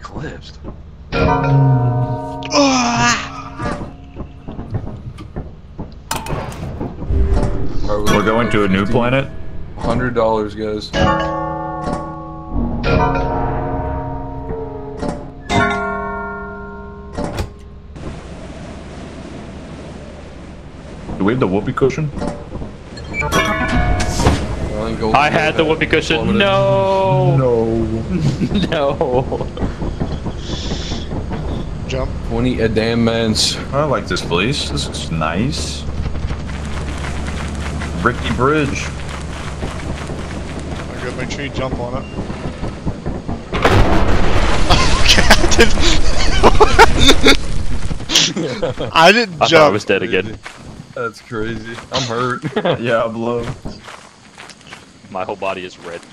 eclipsed. We're going to a new planet? $100, guys. Do we have the whoopee cushion? I had the whoopee cushion. No. No. Jump. 20 adamants. I like this place. This is nice. Ricky Bridge. I gotta make sure you jump on it. I didn't I thought I jump. was dead again. That's crazy. I'm hurt. Yeah, I'm low. My whole body is red.